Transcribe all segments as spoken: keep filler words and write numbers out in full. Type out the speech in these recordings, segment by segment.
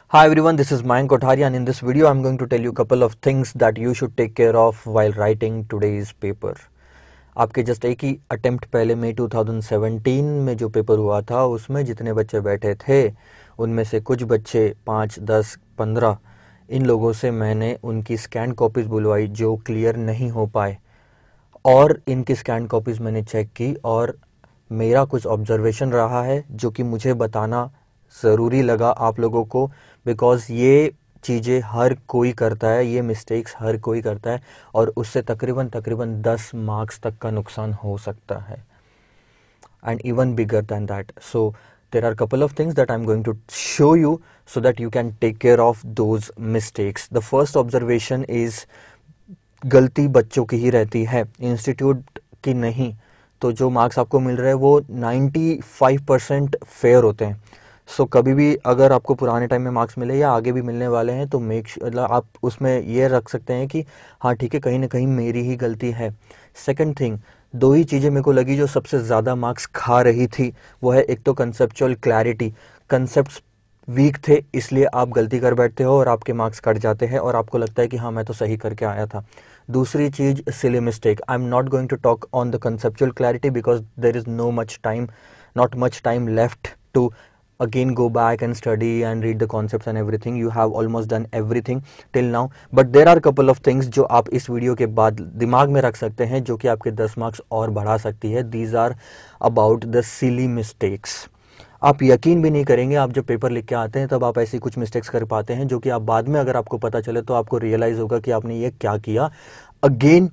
Hi everyone, this is Mayank Kothari and in this video I'm going to tell you a couple of things that you should take care of while writing today's paper. आपके just एक ही attempt पहले मई दो हज़ार सत्रह में जो paper हुआ था उसमें जितने बच्चे बैठे थे उनमें से कुछ बच्चे पाँच, दस, पंद्रह इन लोगों से मैंने उनकी स्कैन कॉपीज़ बुलवाई जो क्लियर नहीं हो पाए और इनकी स्कैन कॉपीज़ मैंने चेक की और मेरा कुछ ऑब्जर्वेशन रहा है जो कि मुझे बताना ज़रूरी लगा आप लोगों को, बिकॉज़ ये चीज़ें हर कोई करता है, ये मिस्टेक्स हर कोई करता है और उससे तकरीबन तकरीबन दस मार्क्स तक का नुकसान हो सकता है and even bigger than that. So there are couple of things that I'm going to show you so that you can take care of those mistakes. The first observation is गलती बच्चों की ही रहती है, इंस्टीट्यूट की नहीं. तो जो marks आपको मिल रहे हैं वो पचानवे परसेंट फेयर होते हैं. सो so, कभी भी अगर आपको पुराने टाइम में मार्क्स मिले या आगे भी मिलने वाले हैं तो मेक श्योर आप उसमें ये रख सकते हैं कि हाँ ठीक है, कहीं ना कहीं मेरी ही गलती है. सेकंड थिंग, दो ही चीज़ें मेरे को लगी जो सबसे ज़्यादा मार्क्स खा रही थी. वो है एक तो कंसेप्चुअल क्लैरिटी, कंसेप्ट्स वीक थे इसलिए आप गलती कर बैठते हो और आपके मार्क्स कट जाते हैं और आपको लगता है कि हाँ मैं तो सही करके आया था. दूसरी चीज़ silly mistake. I am not going to talk on the conceptual clarity because there is no much time not much time left to again go back and study and read the concepts and everything. You have almost done everything till now, but there are couple of things जो आप इस video के बाद दिमाग में रख सकते हैं जो कि आपके दस मार्क्स और बढ़ा सकती है. These are about the silly mistakes. आप यकीन भी नहीं करेंगे, आप जब पेपर लिख के आते हैं तब आप ऐसी कुछ मिस्टेक्स कर पाते हैं जो कि आप बाद में अगर आपको पता चले तो आपको रियलाइज होगा कि आपने ये क्या किया. अगेन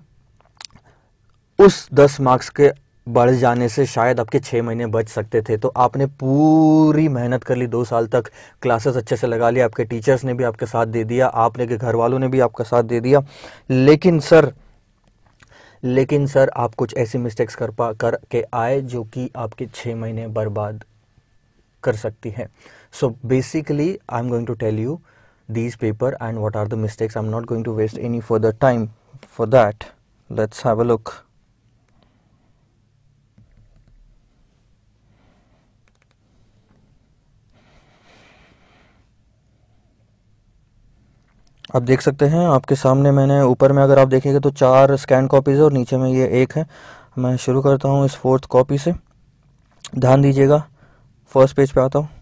उस दस मार्क्स के बढ़ जाने से शायद आपके छः महीने बच सकते थे. तो आपने पूरी मेहनत कर ली, दो साल तक क्लासेस अच्छे से लगा लिया, आपके टीचर्स ने भी आपका साथ दे दिया, आपने के घर वालों ने भी आपका साथ दे दिया, लेकिन सर लेकिन सर आप कुछ ऐसी मिस्टेक्स कर पा कर के आए जो कि आपके छः महीने बर्बाद कर सकती है. So basically I am going to tell you these paper and what are the mistakes. I am not going to waste any further time for that. Let's have a look. आप देख सकते हैं आपके सामने मैंने ऊपर में अगर आप देखेंगे तो चार स्कैन कॉपीज़ है और नीचे में ये एक है. मैं शुरू करता हूँ इस फोर्थ कॉपी से. ध्यान दीजिएगा, फर्स्ट पेज पे आता हूँ.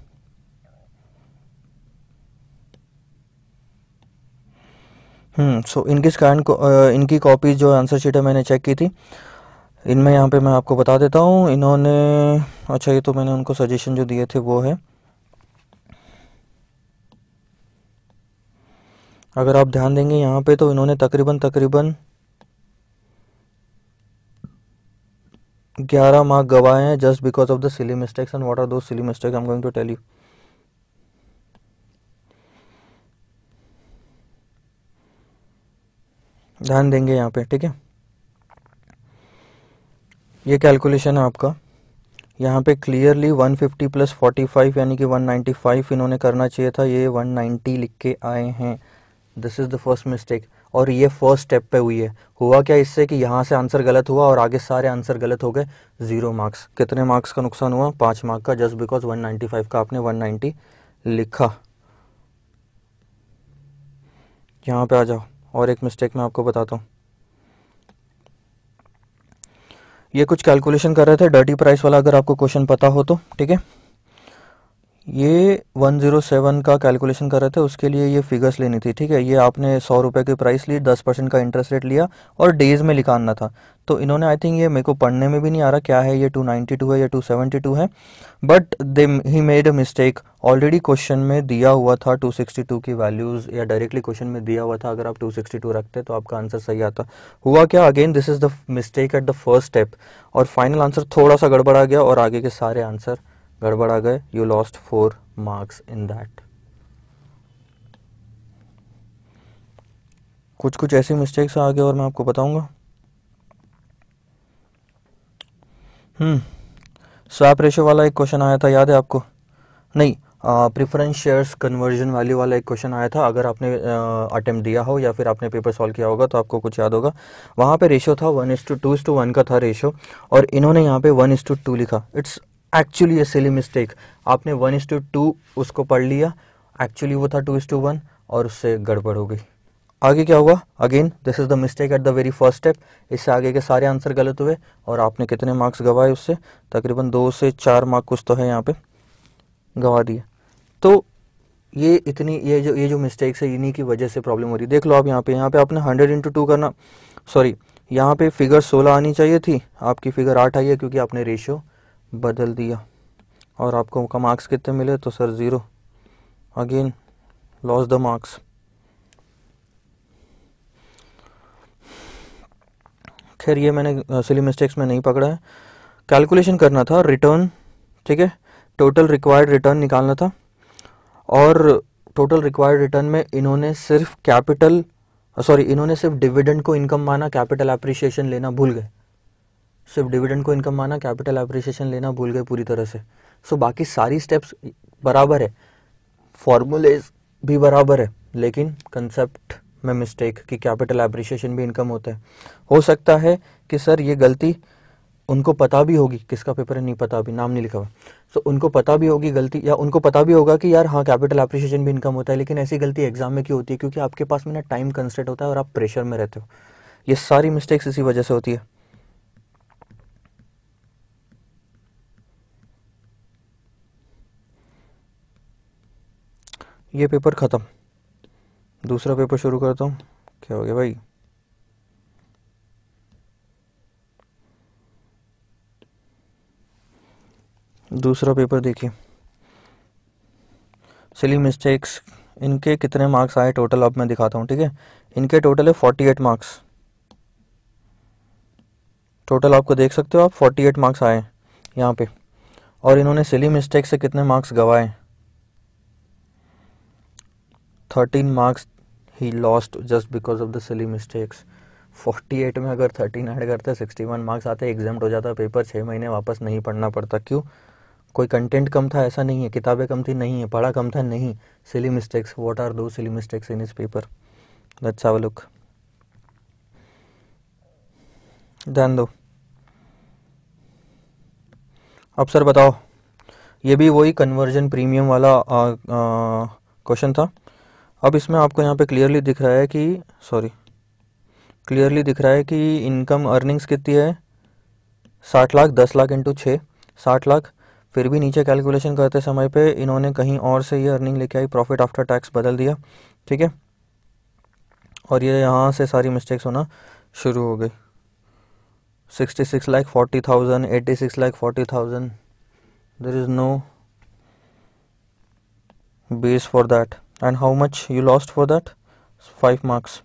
हम्म सो इनकी स्कैन को इनकी कॉपीज जो आंसर शीट है मैंने चेक की थी. इनमें यहाँ पे मैं आपको बता देता हूँ इन्होंने, अच्छा ये तो मैंने उनको सजेशन जो दिए थे वो है. अगर आप ध्यान देंगे यहाँ पे तो इन्होंने तकरीबन तकरीबन ग्यारह मार्क गवाए हैं just because of the silly mistakes. And what are the silly mistakes I am going to tell you. ध्यान देंगे यहाँ पे, ठीक है. ये कैलकुलेशन है आपका. यहाँ पे क्लियरली एक सौ पचास प्लस पैंतालीस यानी कि एक सौ पचानवे इन्होंने करना चाहिए था, ये एक सौ नब्बे लिख के आए हैं. This is the first mistake और ये फर्स्ट स्टेप पे हुई है. हुआ क्या इससे कि यहाँ से आंसर गलत हुआ और आगे सारे आंसर गलत हो गए. Zero marks. कितने मार्क्स का नुकसान हुआ? पाँच मार्क का, जस्ट बिकॉज एक सौ पचानवे का आपने एक सौ नब्बे लिखा. यहाँ पे आ जाओ और एक मिस्टेक मैं आपको बताता हूँ. ये कुछ कैलकुलेशन कर रहे थे डर्टी प्राइस वाला, अगर आपको क्वेश्चन पता हो तो, ठीक है. ये एक सौ सात का कैलकुलेशन कर रहे थे, उसके लिए ये फिगर्स लेनी थी, ठीक है. ये आपने सौ रुपये की प्राइस ली, दस परसेंट का इंटरेस्ट रेट लिया और डेज में लिखाना था. तो इन्होंने आई थिंक, ये मेरे को पढ़ने में भी नहीं आ रहा क्या है, ये दो सौ बानवे है या दो सौ बहत्तर है, बट दे ही made a mistake. Already question में दिया हुआ था दो सौ बासठ की वैल्यूज़, या डायरेक्टली क्वेश्चन में दिया हुआ था अगर आप दो सौ बासठ रखते तो आपका आंसर सही आता. हुआ क्या, again this is the mistake at the first step और फाइनल आंसर थोड़ा सा गड़बड़ा गया और आगे के सारे आंसर गड़बड़ा गए. You lost four marks in that. कुछ कुछ ऐसी मिस्टेक्स आगे और मैं आपको बताऊंगा. हम्म स्वैप रेशियो वाला एक क्वेश्चन आया था, याद है आपको? नहीं, प्रेफरेंस शेयर्स कन्वर्जन वैल्यू वाला एक क्वेश्चन आया था. अगर आपने अटेम्प्ट दिया हो या फिर आपने पेपर सॉल्व किया होगा तो आपको कुछ याद होगा. वहाँ पे रेशियो था one is to two is to one का था रेशियो और इन्होंने यहाँ पे वन इस टू टू लिखा. It's actually a silly mistake. आपने वन इस टू टू उसको पढ़ लिया एक्चुअली वो था टू इज टू वन और उससे गड़बड़ हो गई। आगे क्या हुआ, again this is the mistake at the very first step. इससे आगे के सारे आंसर गलत हुए और आपने कितने मार्क्स गवाए उससे, तकरीबन दो से चार मार्क कुछ तो है यहाँ पे गवा दिए। तो ये इतनी ये जो ये जो मिस्टेक्स है इन्हीं की वजह से प्रॉब्लम हो रही है। देख लो आप यहाँ पे यहाँ पे आपने हंड्रेड इंटू टू करना, सॉरी यहाँ पे फिगर सोलह आनी चाहिए थी, आपकी फिगर आठ आई है क्योंकि आपने रेशियो बदल दिया। और आपको का मार्क्स कितने मिले, तो sir zero, again loss the marks. खैर ये मैंने सिली मिस्टेक्स में नहीं पकड़ा है। कैलकुलेशन करना था रिटर्न, ठीक है, टोटल रिक्वायर्ड रिटर्न निकालना था और टोटल रिक्वायर्ड रिटर्न में इन्होंने सिर्फ कैपिटल सॉरी इन्होंने सिर्फ डिविडेंड को इनकम माना, कैपिटल एप्रिसिएशन लेना भूल गए। सिर्फ डिविडेंड को इनकम माना, कैपिटल एप्रिसिएशन लेना भूल गए पूरी तरह से। सो so, बाकी सारी स्टेप्स बराबर है, फॉर्मूलेज भी बराबर है, लेकिन कंसेप्ट में मिस्टेक कि कैपिटल एप्रिसिएशन भी इनकम होता है। हो सकता है कि सर ये गलती उनको पता भी होगी, किसका पेपर है नहीं पता, अभी नाम नहीं लिखा हुआ, सो so, उनको पता भी होगी गलती, या उनको पता भी होगा कि यार हाँ कैपिटल एप्रिसिएशन भी इनकम होता है, लेकिन ऐसी गलती एग्जाम में क्यों होती है, क्योंकि आपके पास में ना टाइम कंस्ट्रेंट होता है और आप प्रेशर में रहते हो। ये सारी मिस्टेक्स इसी वजह से होती है। ये पेपर खत्म, दूसरा पेपर शुरू करता हूँ। क्या हो गया भाई, दूसरा पेपर देखिए, सिली मिस्टेक्स, इनके कितने मार्क्स आए टोटल अब मैं दिखाता हूँ, ठीक है। इनके टोटल है फोर्टी एट मार्क्स, टोटल आपको देख सकते हो आप, फोर्टी एट मार्क्स आए यहाँ पे, और इन्होंने सिली मिस्टेक से कितने मार्क्स गवाए, थर्टीन मार्क्स ही lost just because of the silly mistakes. Forty eight में अगर थर्टीन ऐड करते सिक्सटी वन मार्क्स आते, एग्जाम्ट हो जाता पेपर, छः महीने वापस नहीं पढ़ना पड़ता। क्यों, कोई कंटेंट कम था ऐसा नहीं है, किताबें कम थी नहीं है, पढ़ा कम था नहीं, silly mistakes. What are the silly mistakes in इस paper, let's have a look. ध्यान दो। अब सर बताओ, ये भी वही कन्वर्जन प्रीमियम वाला क्वेश्चन था। अब इसमें आपको यहाँ पे क्लियरली दिख रहा है कि सॉरी क्लियरली दिख रहा है कि इनकम अर्निंग्स कितनी है, साठ लाख, दस लाख इंटू छः, साठ लाख। फिर भी नीचे कैलकुलेशन करते समय पे इन्होंने कहीं और से ये अर्निंग लेके आई, प्रॉफिट आफ्टर टैक्स बदल दिया, ठीक है। और ये यहाँ से सारी मिस्टेक्स होना शुरू हो गई। Sixty six lakh forty thousand, eighty six lakh forty thousand, there is no base for that, and how much you lost for that, five marks.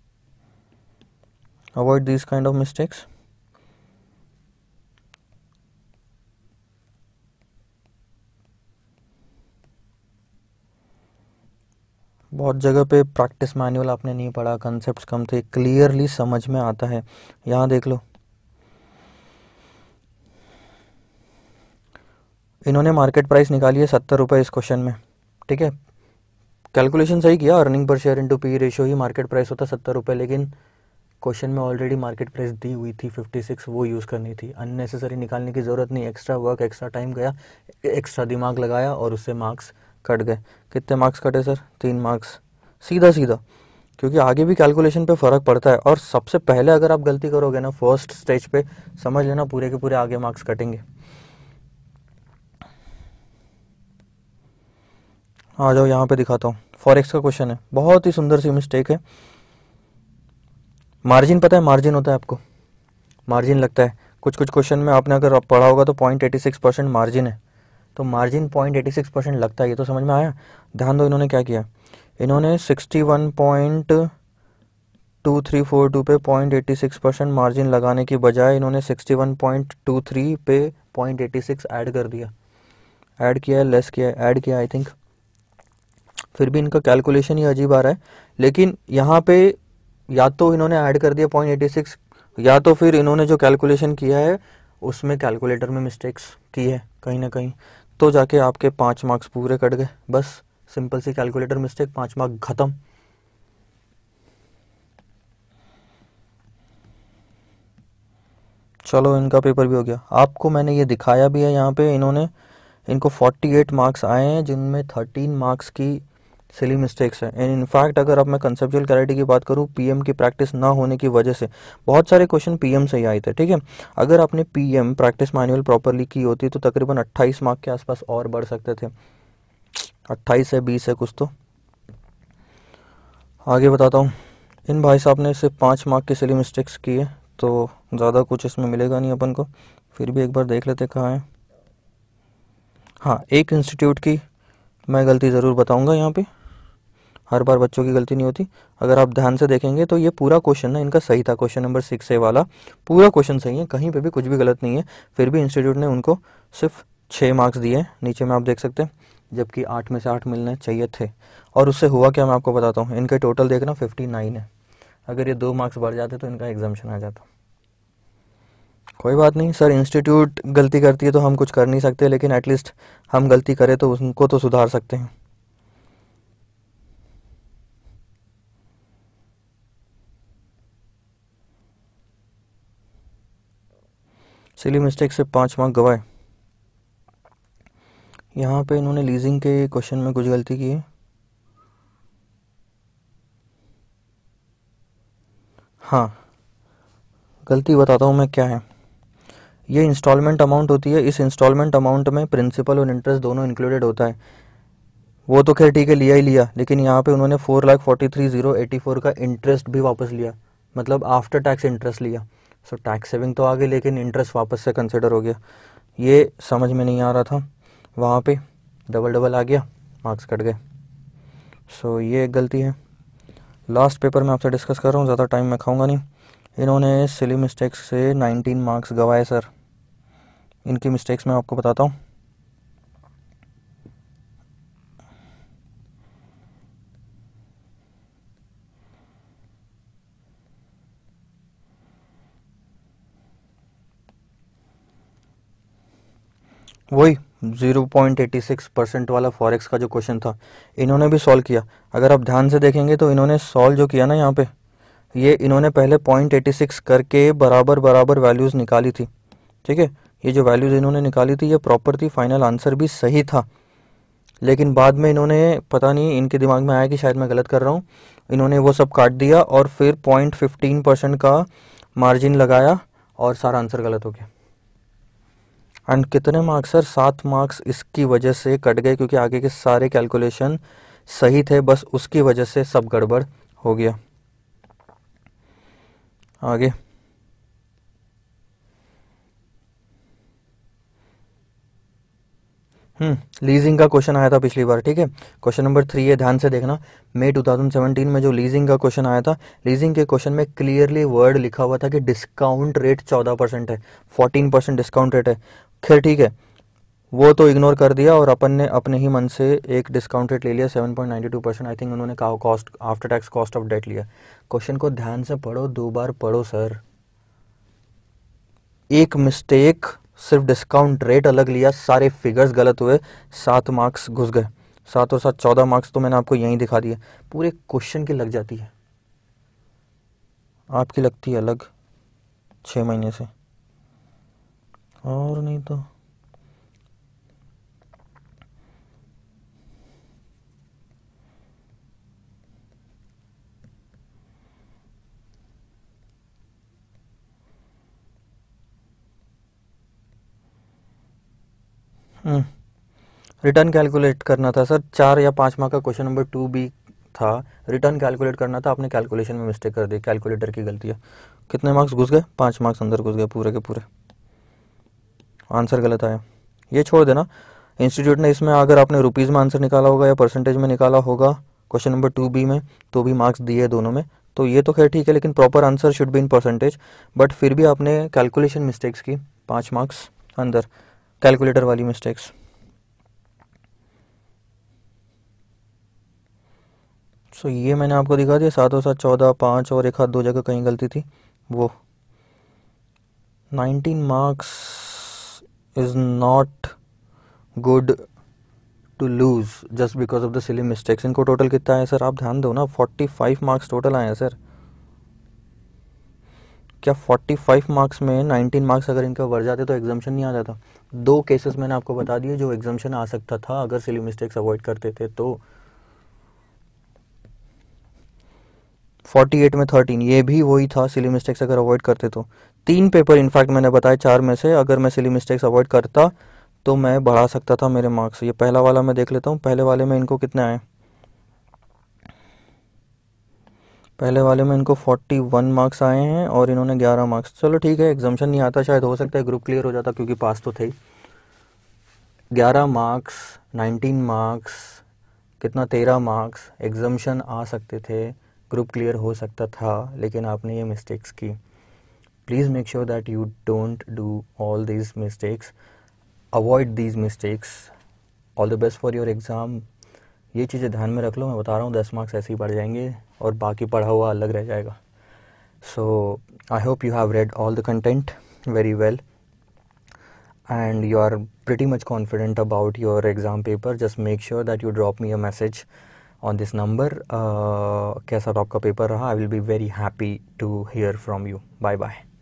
Avoid this kind of mistakes. बहुत जगह पे प्रैक्टिस मैनुअल आपने नहीं पढ़ा, कंसेप्ट्स कम थे, clearly समझ में आता है। यहाँ देख लो, इन्होंने मार्केट प्राइस निकाली है सत्तर रुपये इस क्वेश्चन में, ठीक है। कैलकुलेशन सही किया, अर्निंग पर शेयर इंटू पी रेशियो ही मार्केट प्राइस होता सत्तर रुपये, लेकिन क्वेश्चन में ऑलरेडी मार्केट प्राइस दी हुई थी फिफ्टी सिक्स, वो यूज़ करनी थी। अननेसेसरी निकालने की ज़रूरत नहीं, एक्स्ट्रा वर्क, एक्स्ट्रा टाइम गया, एक्स्ट्रा दिमाग लगाया और उससे मार्क्स कट गए। कितने मार्क्स कटे सर, तीन मार्क्स, सीधा सीधा, क्योंकि आगे भी कैलकुलेशन पे फ़र्क पड़ता है। और सबसे पहले अगर आप गलती करोगे ना फर्स्ट स्टेज पे, समझ लेना पूरे के पूरे आगे मार्क्स कटेंगे। आ जाओ यहाँ पे दिखाता हूँ, फॉरेक्स का क्वेश्चन है, बहुत ही सुंदर सी मिस्टेक है। मार्जिन पता है, मार्जिन होता है आपको, मार्जिन लगता है कुछ कुछ क्वेश्चन में, आपने अगर पढ़ा होगा तो point eighty six percent margin है, तो margin point eighty six percent लगता है, ये तो समझ में आया। ध्यान दो, इन्होंने क्या किया, इन्होंने sixty one point two three four two पे point eighty six percent margin लगाने की बजाय इन्होंने sixty one point two three पे पॉइंट एटी सिक्स ऐड कर दिया, ऐड किया है, लेस किया है, ऐड किया आई थिंक। फिर भी इनका कैलकुलेशन ही अजीब आ रहा है। लेकिन यहाँ पे या तो इन्होंने ऐड कर दिया पॉइंट एटी सिक्स, या तो फिर इन्होंने जो कैलकुलेशन किया है उसमें कैलकुलेटर में मिस्टेक्स की है कहीं ना कहीं, तो जाके आपके पाँच मार्क्स पूरे कट गए। बस सिंपल सी कैलकुलेटर मिस्टेक, पाँच मार्क खत्म। चलो इनका पेपर भी हो गया। आपको मैंने ये दिखाया भी है, यहाँ पे इन्होंने इनको फोर्टी एट मार्क्स आए हैं, जिनमें थर्टीन मार्क्स की सिली मिस्टेक्स है। एंड इनफैक्ट अगर अब मैं कंसेप्चुअल क्लैरिटी की बात करूँ, पीएम की प्रैक्टिस ना होने की वजह से बहुत सारे क्वेश्चन पीएम से ही आए थे, ठीक है। अगर आपने पीएम प्रैक्टिस मैनुअल प्रॉपरली की होती तो तकरीबन अट्ठाईस मार्क के आसपास और बढ़ सकते थे, अट्ठाईस है बीस है कुछ। तो आगे बताता हूँ, इन भाई साहब ने सिर्फ पाँच मार्क की सिली मिस्टेक्स की है, तो ज़्यादा कुछ इसमें मिलेगा नहीं अपन को, फिर भी एक बार देख लेते कहाँ है। हाँ, एक इंस्टीट्यूट की मैं गलती ज़रूर बताऊंगा यहाँ पे, हर बार बच्चों की गलती नहीं होती। अगर आप ध्यान से देखेंगे तो ये पूरा क्वेश्चन ना इनका सही था, क्वेश्चन नंबर सिक्स ए वाला पूरा क्वेश्चन सही है, कहीं पे भी कुछ भी गलत नहीं है, फिर भी इंस्टीट्यूट ने उनको सिर्फ छः मार्क्स दिए हैं, नीचे में आप देख सकते हैं, जबकि आठ में से आठ मिलने चाहिए थे। और उससे हुआ क्या मैं आपको बताता हूँ, इनके टोटल देखना फिफ्टी नाइन है, अगर ये दो मार्क्स बढ़ जाते तो इनका एग्जाम्शन आ जाता। कोई बात नहीं सर, इंस्टीट्यूट गलती करती है तो हम कुछ कर नहीं सकते, लेकिन एटलीस्ट हम गलती करें तो उनको तो सुधार सकते हैं। सिली मिस्टेक से पाँच मार्क गवाए। यहाँ पे इन्होंने लीजिंग के क्वेश्चन में कुछ गलती की है। हाँ, गलती बताता हूँ मैं क्या है। ये इंस्टॉलमेंट अमाउंट होती है, इस इंस्टॉलमेंट अमाउंट में प्रिंसिपल और इंटरेस्ट दोनों इंक्लूडेड होता है। वो तो खैर ठीक है, लिया ही लिया, लेकिन यहाँ पे उन्होंने four lakh forty three zero eighty four का इंटरेस्ट भी वापस लिया, मतलब आफ्टर टैक्स इंटरेस्ट लिया। सो टैक्स सेविंग तो आ गई, लेकिन इंटरेस्ट वापस से कंसिडर हो गया, ये समझ में नहीं आ रहा था। वहाँ पे डबल डबल आ गया, मार्क्स कट गए। सो ये एक गलती है। लास्ट पेपर में आपसे डिस्कस कर रहा हूँ, ज़्यादा टाइम मैं खाऊंगा नहीं। इन्होंने सिली मिस्टेक्स से नाइनटीन मार्क्स गवाए सर। इनकी मिस्टेक्स मैं आपको बताता हूँ। वही zero point eighty six percent वाला फॉरेक्स का जो क्वेश्चन था, इन्होंने भी सॉल्व किया। अगर आप ध्यान से देखेंगे तो इन्होंने सॉल्व जो किया ना यहाँ पे, ये इन्होंने पहले पॉइंट एटी सिक्स करके बराबर बराबर वैल्यूज़ निकाली थी, ठीक है। ये जो वैल्यूज़ इन्होंने निकाली थी ये प्रॉपर थी, फाइनल आंसर भी सही था, लेकिन बाद में इन्होंने पता नहीं इनके दिमाग में आया कि शायद मैं गलत कर रहा हूँ, इन्होंने वो सब काट दिया और फिर पॉइंट फिफ्टीन परसेंट का मार्जिन लगाया और सारा आंसर गलत हो गया। एंड कितने मार्क्स सर, सात मार्क्स इसकी वजह से कट गए, क्योंकि आगे के सारे कैलकुलेशन सही थे, बस उसकी वजह से सब गड़बड़ हो गया। आगे हम्म लीजिंग का क्वेश्चन आया था पिछली बार, ठीक है। क्वेश्चन नंबर थ्री है, ध्यान से देखना। मई टू थाउजेंड सेवेंटीन में जो लीजिंग का क्वेश्चन आया था, लीजिंग के क्वेश्चन में क्लियरली वर्ड लिखा हुआ था कि डिस्काउंट रेट चौदह परसेंट है, फोर्टीन परसेंट डिस्काउंट रेट है। खैर ठीक है, वो तो इग्नोर कर दिया और अपन ने अपने ही मन से एक डिस्काउंट रेट ले लिया seven point ninety two percent. I think उन्होंने कहा cost after tax cost of debt लिया। क्वेश्चन को ध्यान से पढ़ो, दो बार पढ़ो सर। एक मिस्टेक, सिर्फ डिस्काउंट रेट अलग लिया, सारे फिगर्स गलत हुए, सात मार्क्स घुस गए। सात और सात चौदह मार्क्स तो मैंने आपको यहीं दिखा दिए, पूरे क्वेश्चन की लग जाती है। आपकी लगती है अलग छः महीने से, और नहीं तो रिटर्न कैलकुलेट करना था सर। चार या पाँच मार्क का क्वेश्चन नंबर टू बी था, रिटर्न कैलकुलेट करना था, आपने कैलकुलेशन में मिस्टेक कर दी, कैलकुलेटर की गलती है। कितने मार्क्स घुस गए, पाँच मार्क्स अंदर घुस गए पूरे के पूरे, आंसर गलत आया। ये छोड़ देना, इंस्टीट्यूट ने इसमें अगर आपने रुपीज़ में आंसर निकाला होगा या परसेंटेज में निकाला होगा क्वेश्चन नंबर टू बी में, तो भी मार्क्स दिए दोनों में, तो ये तो खैर ठीक है, लेकिन proper answer should be in percentage. But फिर भी आपने कैलकुलेशन मिस्टेक्स की, पाँच मार्क्स अंदर, कैलकुलेटर वाली मिस्टेक्स। सो so, ये मैंने आपको दिखा दिया, सात और सात चौदह, पाँच और एक हाथ दो जगह कहीं गलती थी। वो nineteen marks is not good to lose just because of the silly mistakes. इनको टोटल कितना है सर, आप ध्यान दो ना, फोर्टी फाइव मार्क्स टोटल आए हैं सर। क्या फोर्टी फाइव मार्क्स में नाइनटीन मार्क्स अगर इनका बढ़ जाते तो एग्जाम्शन नहीं आ जाता? दो केसेस मैंने आपको बता दिए जो एग्जाम्शन आ सकता था अगर सिली मिस्टेक्स अवॉइड करते थे तो। फोर्टी एट में थर्टीन, ये भी वही था सिली मिस्टेक्स अगर अवॉइड करते तो। तीन पेपर इनफैक्ट मैंने बताया चार में से, अगर मैं सिली मिस्टेक्स अवॉइड करता तो मैं बढ़ा सकता था मेरे मार्क्स। ये पहला वाला मैं देख लेता हूँ, पहले वाले में इनको कितने आए। पहले वाले में इनको फोर्टी वन मार्क्स आए हैं और इन्होंने ग्यारह मार्क्स। चलो ठीक है, एग्जाम्शन नहीं आता, शायद हो सकता है ग्रुप क्लियर हो जाता क्योंकि पास तो थे ही। ग्यारह मार्क्स, नाइनटीन मार्क्स, कितना तेरह मार्क्स, एग्जाम्शन आ सकते थे, ग्रुप क्लियर हो सकता था, लेकिन आपने ये मिस्टेक्स की। Please make sure that you don't do all these mistakes, avoid these mistakes. All the best for your exam. ये चीज़ें ध्यान में रख लो, मैं बता रहा हूँ दस मार्क्स ऐसे ही बढ़ जाएंगे और बाकी पढ़ा हुआ अलग रह जाएगा। So I hope you have read all the content very well and you are pretty much confident about your exam paper. Just make sure that you drop me a message on this number. uh, कैसा तो आपका paper रहा, I will be very happy to hear from you. Bye bye.